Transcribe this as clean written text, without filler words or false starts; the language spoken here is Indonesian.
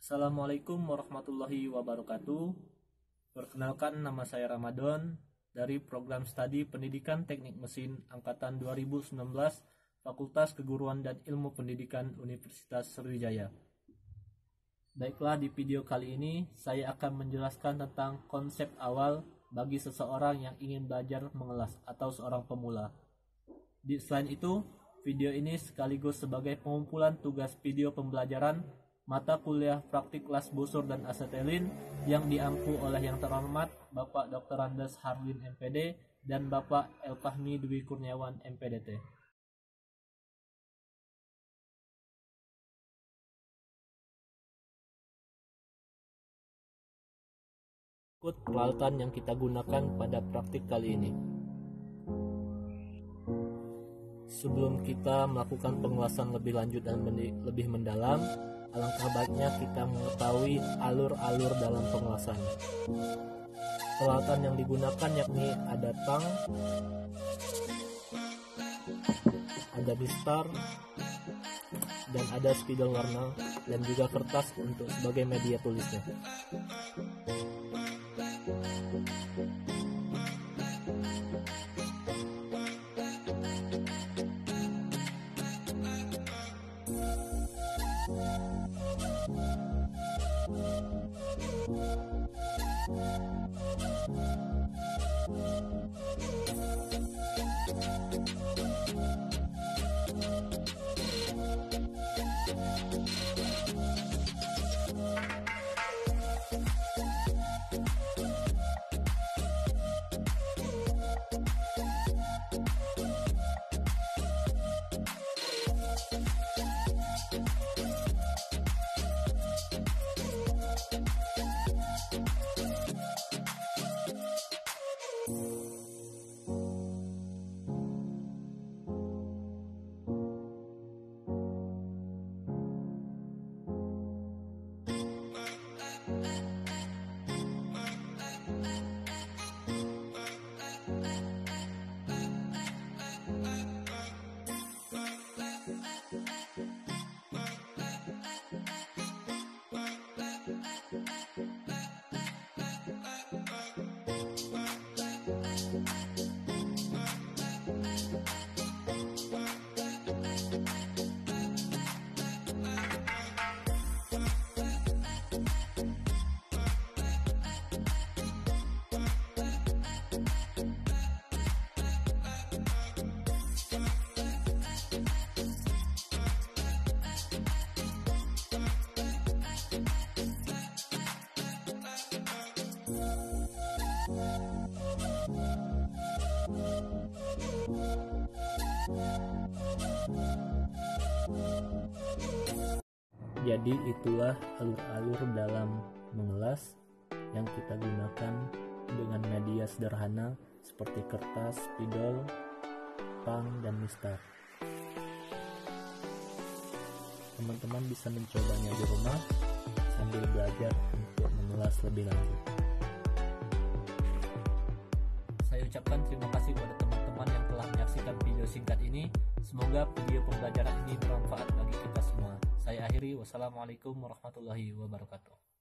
Assalamualaikum warahmatullahi wabarakatuh. Perkenalkan, nama saya Ramadan dari program studi Pendidikan Teknik Mesin Angkatan 2019 Fakultas Keguruan dan Ilmu Pendidikan Universitas Sriwijaya. Baiklah, di video kali ini saya akan menjelaskan tentang konsep awal bagi seseorang yang ingin belajar mengelas atau seorang pemula. Selain itu, video ini sekaligus sebagai pengumpulan tugas video pembelajaran mata kuliah praktik kelas busur dan asetilin yang diampu oleh yang terhormat Bapak Dr. Andes Harlin MPD dan Bapak Elfahmi Dwi Kurniawan MPDT. Ikut peralatan yang kita gunakan pada praktik kali ini. Sebelum kita melakukan pengelasan lebih lanjut dan lebih mendalam, alangkah baiknya kita mengetahui alur-alur dalam pengelasan. Peralatan yang digunakan yakni ada tang, ada mistar, dan ada spidol warna, dan juga kertas untuk sebagai media tulisnya. Jadi itulah alur-alur dalam mengelas yang kita gunakan dengan media sederhana seperti kertas, spidol, tang, dan mistar. Teman-teman bisa mencobanya di rumah sambil belajar untuk mengelas lebih lanjut. Saya ucapkan terima kasih kepada teman-teman yang telah menyaksikan video singkat ini. Semoga video pembelajaran ini bermanfaat bagi kita semua. Saya akhiri, wassalamualaikum warahmatullahi wabarakatuh.